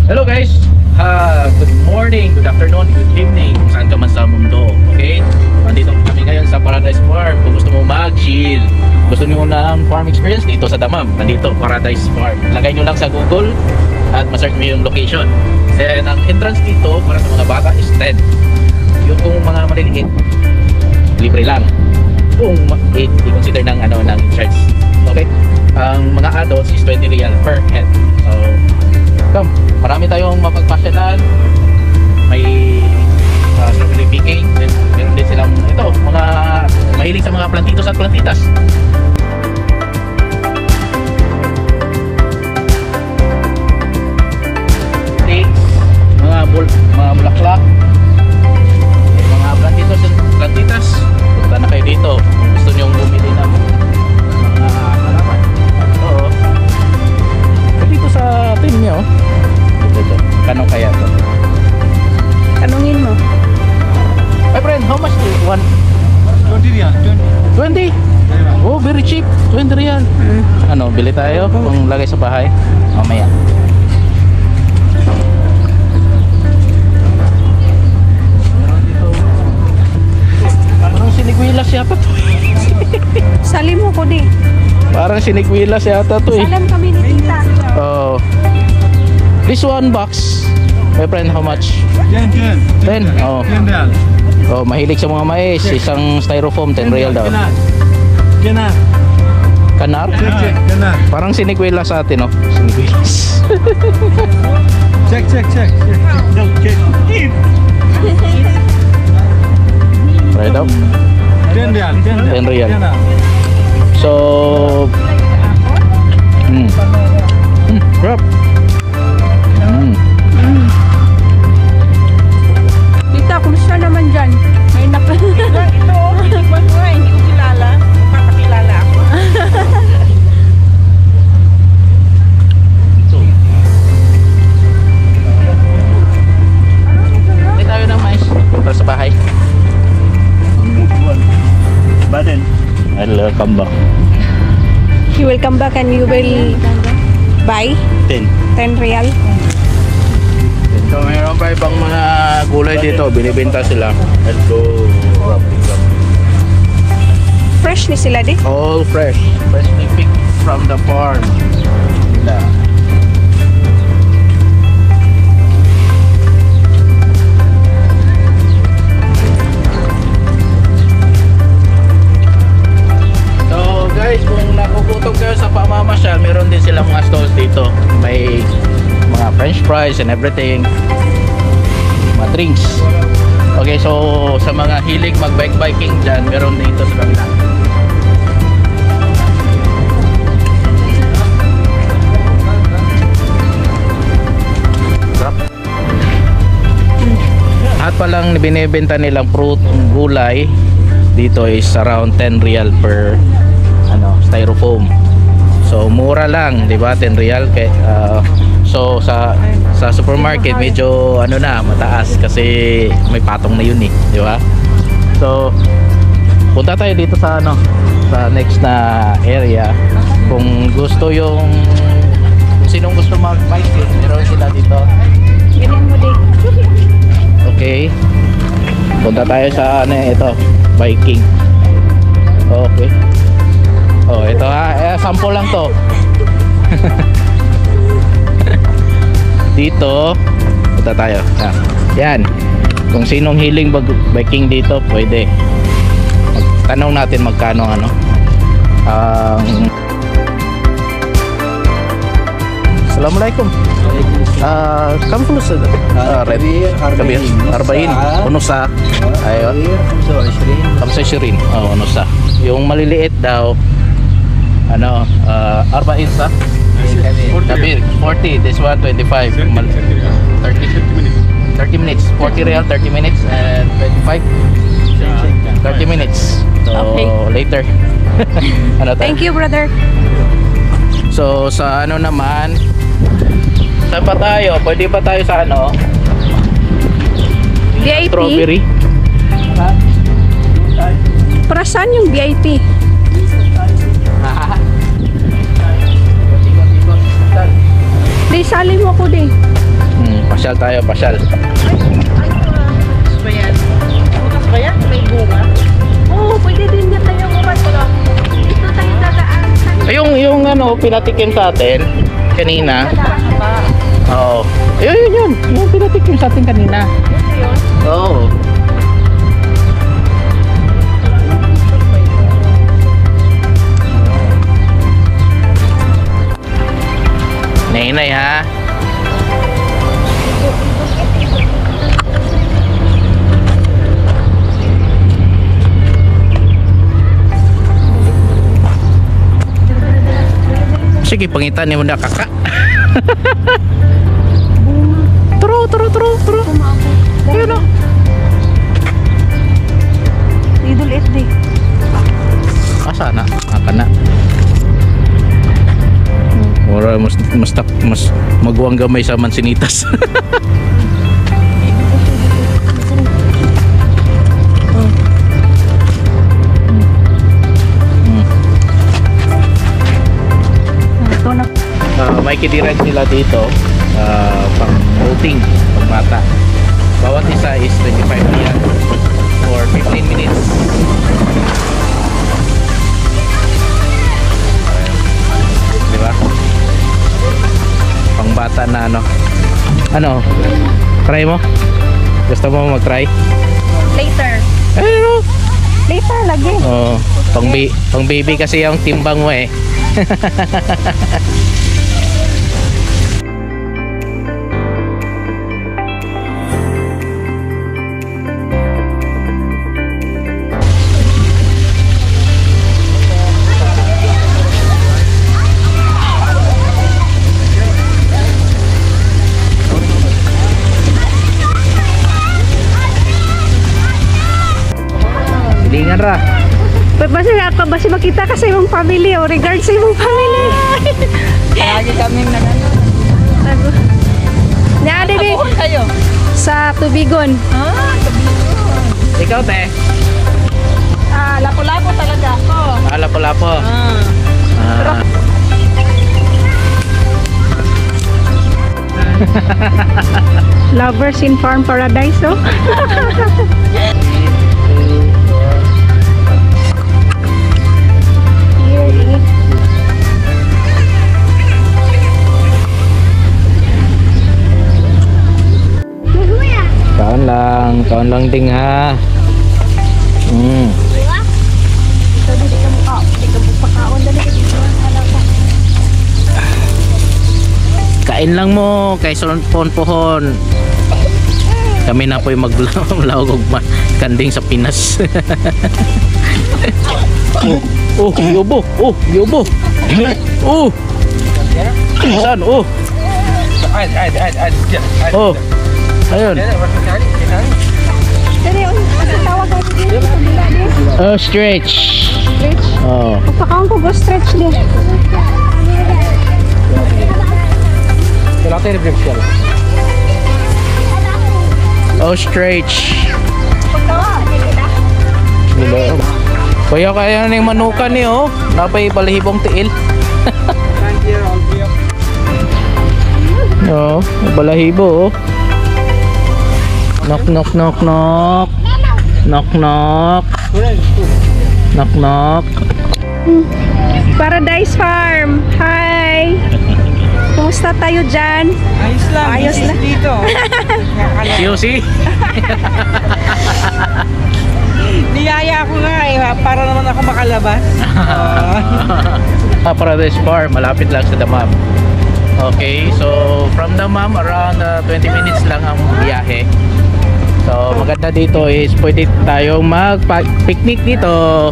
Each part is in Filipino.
Hello guys, good morning, good afternoon, good evening kung saan ka man sa mundo. Okay, nandito kami ngayon sa Paradise Farm. Kung gusto mo mag-chill, gusto niyo ng farm experience dito sa Damam, nandito Paradise Farm. Lagay nyo lang sa Google at ma-search mo yung location. Then ang entrance dito para sa mga bata is 10. Yung kung mga maliliit, libre lang. Kung i-consider ng ng charge. Okay, ang mga adults is 20 real per head. So come, marami tayong mapagpasyalan. May strawberry picking, then meron din silang ito, mga mahilig sa mga plantitos at plantitas. Mga bulaklak, mga plantitos at plantitas. Punta na kayo dito kung gusto nyong bumili ng mga halaman. Oo. Dito sa team nyo, ito. Kano kaya to? Tanungin mo. My friend, how much do you want? 20 real, 20? Oh, very cheap. 20 real. Ano, bili tayo kung lagay sa bahay. Mamaya. Parang sinigwilas yata to. Salim mo ko di. Parang sinigwilas yata to eh. Salam kami ni tita. Oh. This one box, my friend, how much? 10 10? Oh. 10 real. Oh, mahilig sa mga mais. Isang styrofoam, 10 real daw. Kenar. Kanar? Kenar. Parang sinigwela sa atin, no? Sinigwilas. Check. Try daw. 10 real. 10 real. So, crap. Tita, kumusta naman dyan? May Ito, hindi ko kilala. Papakilala ako. Hindi tayo ng mais para sa bahay. Baden. I'll come back. You will come back and you will buy 10. 10 real. So, mayroon pa ibang mga gulay dito. Binibenta sila. Let's go. Fresh ni sila di. All fresh. Freshly picked from the farm. Sila. So guys, kung nakukutom kayo sa pamamasyal, meron din silang mga stalls dito. May mga french fries and everything. Mga drinks. Okay, so sa mga hilig mag-bike-biking dyan, meron dito sa kanila. At palang binibenta nilang fruit, gulay dito is around 10 real per styrofoam. So mura lang, 'di ba? 10 real kay so sa supermarket medyo mataas kasi may patong na yun eh, 'di ba? So punta tayo dito sa sa next na area. Kung gusto kung sinong gusto mag-bike, meron sila dito. Ganyan mo di. Okay. Punta tayo sa ito, biking. Okay. Oh, ito sample lang to. Dito, punta tayo. Yan. Kung sinong hiling biking dito, pwede. Tanong natin magkano Assalamualaikum. Kam fulus red kabir 40 unusa ayo 25 unusa yung maliliit daw 40 sa kabir 40 this one 25 30 minutes 40 real 30 minutes and 25 30 minutes so Okay. later. Thank you, brother. So sa naman, saan pa tayo? Pwede pa tayo sa VIP. strawberry. Para saan yung VIP? Di, sali mo ko di. Pasyal tayo, pasyal. Bukas ba yan? Bukas ba yan? May bunga? Oo, pwede din niya tayo umat. Dito tayo dadaan. Yung ano, pinatikim sa atin kanina. Oo. Yun. Yung pinatikim sa atin kanina. Oo. Nay ha. Sige, pangitan ni mo na kakak. Turo. Ayun o. Idol FD. Asa na? Aka na. Ora mas maguwang gamay sa mansinitas. Ito na. May kidirect nila dito pang voting, pang bata. Bawat isa is 25 riyal for 15 minutes. Diba? Pang bata na ano? Try mo? Gusto mo mag-try? Later. Ano? Later lagi. Oh, pang baby kasi yung timbang mo eh. Silingan ra. Basi makita ka sa imong family o regard sa imong family. Lagi kami nagano. Naade di Saan kayo? sa Tubigon. Tubigon. Ikaw te? Lapo-lapo talaga ako. Lapo-lapo. Lovers in Farm Paradise, oh. Kaon lang ding ha. Kain lang mo kay son pohon. Kami na po'y maglawag kanding sa Pinas. Yobo. Saan? Ayun. Stretch. Pagpakaon ko go stretch din. Stretch. Kaya ng manukan ni napay balahibong tiil. Balahibo. Knock. Paradise Farm. Hi. Kumusta tayo dyan? Ayos lang. Dito. QC. Niyaya ako nga para naman ako makalabas. Paradise Farm, malapit lang sa Damam. Okay, so from Damam around 20 minutes lang ang biyahe. So maganda dito is pwede tayong mag-picnic dito.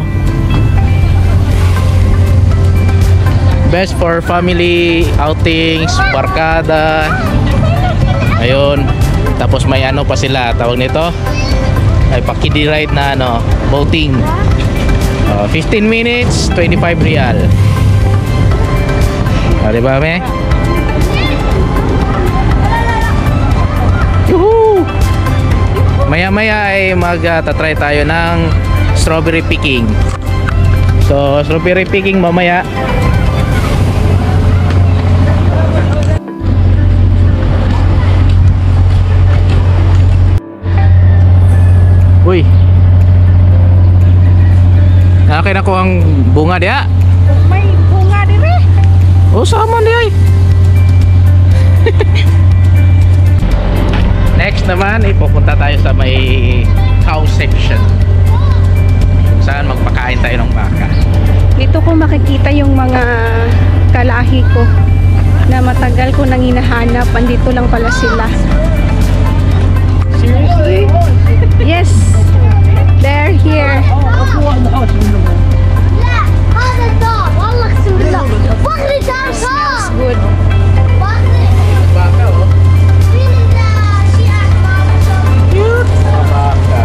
Best for family outings, barkada. Ayun. Tapos may pa sila, tawag nito ay pakidi ride na boating. 15 minutes, 25 riyal. Diba me? Yuhu! Maya ay mag-try tayo ng strawberry picking. So strawberry picking mamaya. kayo nakuhang bunga diya? May bunga din eh. Oh, sama diya eh. Next naman, ipupunta tayo sa may cow section. Kung saan magpakain tayo ng baka. Dito ko makikita yung mga kalahi ko na matagal ko nang hinahanap. Andito lang pala sila. Seriously? Yes. They're here. Smells good. Baka oh. Cute. Baka.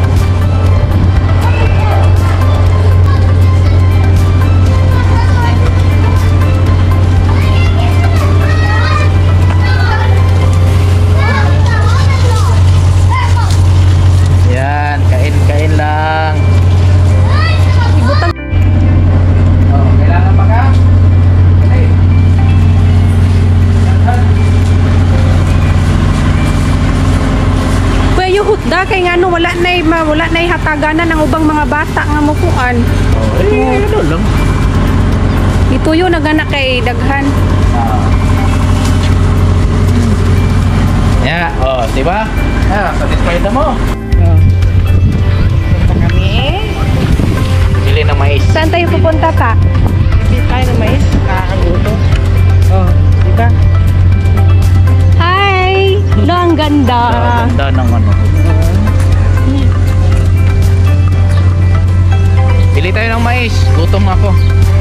Yan, kain-kain lang. Ibutang. Oh, kailangan pa ka? Hey. Kuya yung hutda kay nga no, wala na hataganan ng ubang mga bata nga mukuan. Oh, eh, ano lang. Ito yun naganak kay daghan. Yeah, oh, di ba? Ah, satisfied na mo. Punta kami. Bili ng mais. Saan tayo pupunta pa? Hindi tayo ng mais. Nakakaguto. Oh, diba? Hi! Lo, ang ganda. Ganda ng ano. Bili tayo ng mais. Gutom ako.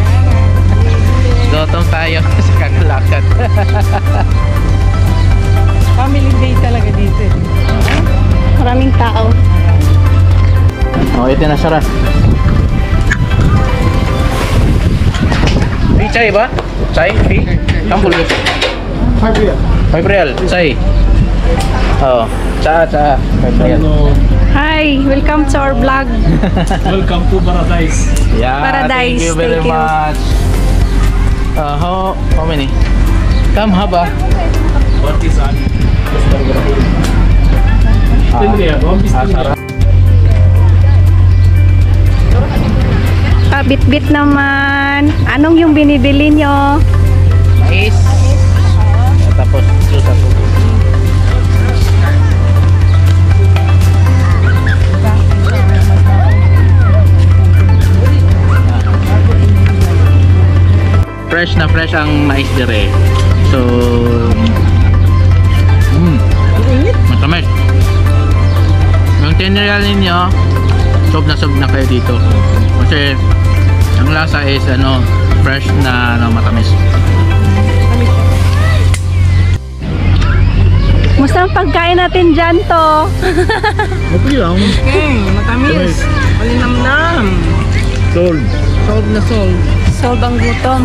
Gutom tayo sa kagalakad. Family day talaga dito. Maraming tao. Oh, ito na sarap. May chai ba? Chai? Hey? Kampul. 5 real. Chai. Oh, cha. 5 real. Hi! Welcome to our vlog. Welcome to Paradise. Yeah, Paradise, thank you very thank you. much. How many? Come haba. What is on? Sarap. Bit-bit naman. Anong yung binibili nyo? Mais. Tapos juice ako. Fresh ang mais dire. So matamis. Yung tinirial ninyo, sob na kayo dito. Kasi ang lasa is ano, fresh na matamis. Musta ang pagkain natin dyan to? Okay lang. Matamis. Malinamnam. Sold. Sold na sold. Solve ang gutom.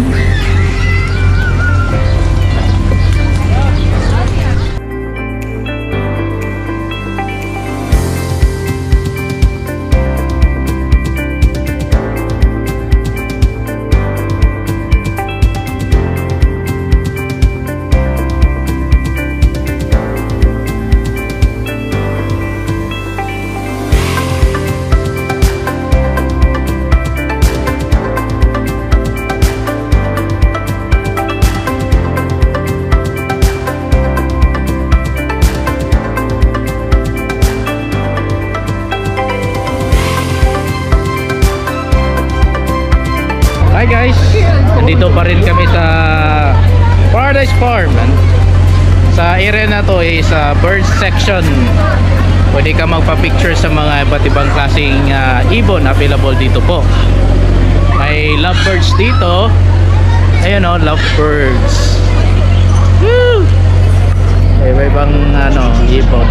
Hi guys, nandito pa rin kami sa Paradise Farm. Sa area na to is bird section. Pwede ka magpa-picture sa mga iba't ibang klaseng ibon available dito po. May lovebirds dito. Ayun o, lovebirds. Woo! May iba-ibang ibon.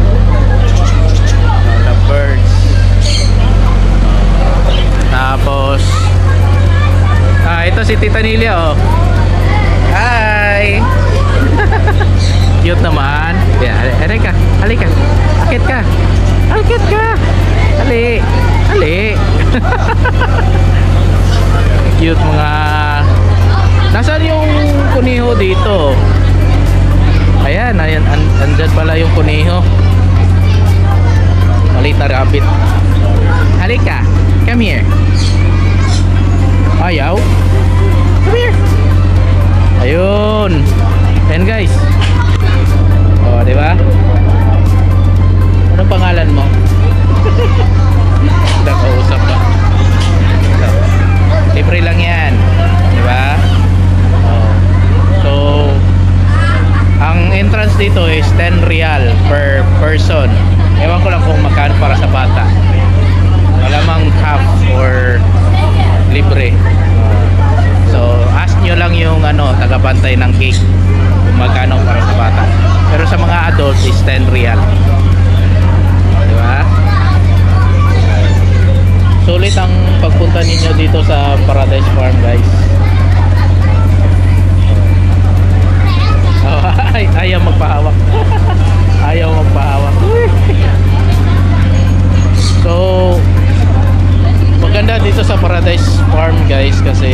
Lovebirds. Tapos ito si Tita Nilia oh. Hi. Cute naman. Yeah, halika. Akit ka. Ali. Cute mga. Nasaan yung kuniho dito? Ayan, andyan pala yung kuniho. Maliit na rabbit. Halika. Come here. Ayaw? Come here. Ayun. Ayan guys. Oh, di ba? Anong pangalan mo? Nakausap ba? Libre lang yan. Di ba? Oh. So, ang entrance dito is 10 real per person. Ewan ko lang kung magkano para sa bata. Malamang half or libre. So, ask nyo lang yung tagapantay ng cake kung magkano para sa bata. Pero sa mga adult is 10 real. Diba? Sulit ang pagpunta ninyo dito sa Paradise Farm, guys. Oh, ayaw magpahawak. Ayaw magpahawak. So, maganda dito sa Paradise Farm, guys, kasi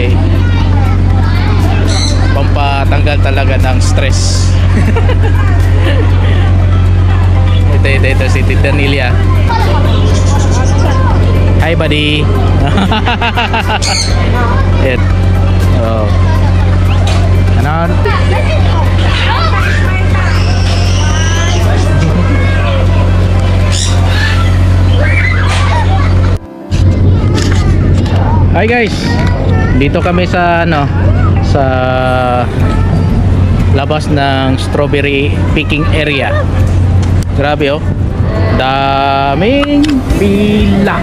pampatanggal talaga ng stress. ito si Tita Nilia. Hi buddy. It. Oh. Anon. Hi guys. Dito kami sa sa labas ng strawberry picking area. Grabe oh. Daming pila.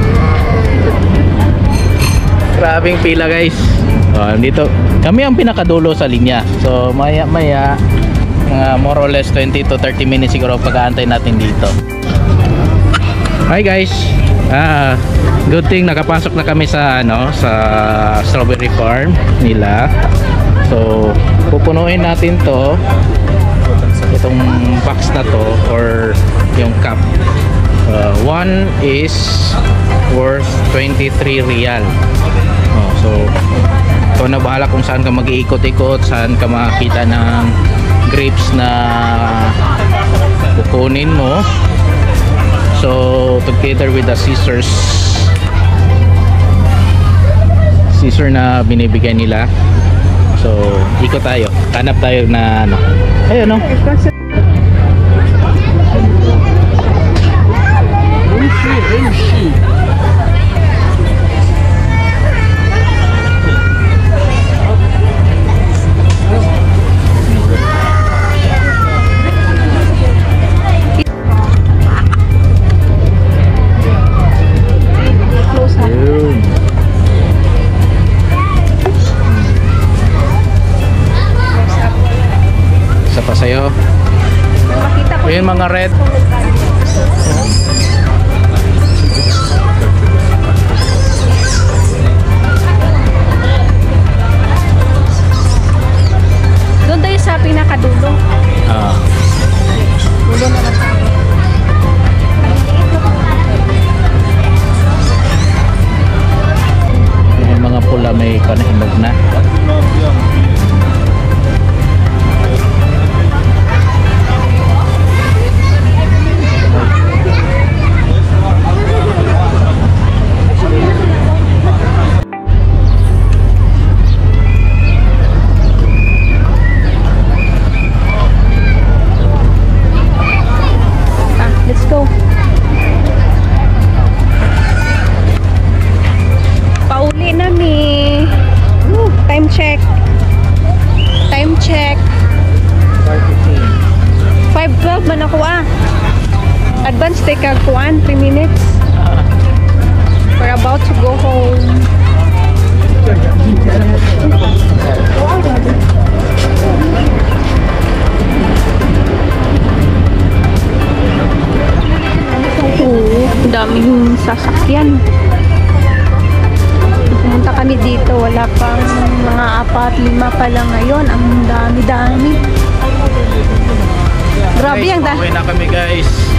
Grabing pila guys. Dito kami ang pinakadulo sa linya. So maya more or less 20 to 30 minutes siguro pag-aantay natin dito. Hi guys. Good thing nakapasok na kami sa sa strawberry farm nila. So pupunuin natin itong box na to or yung cup. One is worth 23 real. So ikaw na bahala kung saan ka mag-iikot-ikot, saan ka makakita ng grapes na kukunin mo. So together with the scissor na binibigay nila. So ikot tayo, hanap tayo na ayun sa'yo. Ayun mga red. Doon tayo sa pinakadulo. Dulo na lang tayo. Yung mga pula may kanahinog na. Let's go. Pauli na mi. Time check. Time check. 5:12 man ako Advance take a 3 minutes. We're about to go home. Daming sasakyan. Pumunta kami dito, wala pang mga 4-5 pa lang ngayon. Ang dami-dami. Grabe ang Pauwi na kami guys.